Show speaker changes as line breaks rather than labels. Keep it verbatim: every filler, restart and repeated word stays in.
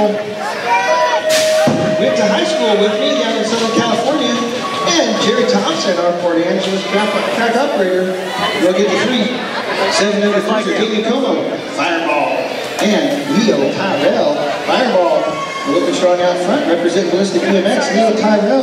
Michael went to high school with me down in Southern California. And Jerry Thompson, our Port Angeles track, track operator, will get the three. Seven number fighter, King Como, Fireball. And Leo Tyrell, Fireball. Looking strong out front, representing Ballistic B M X, Leo Tyrell.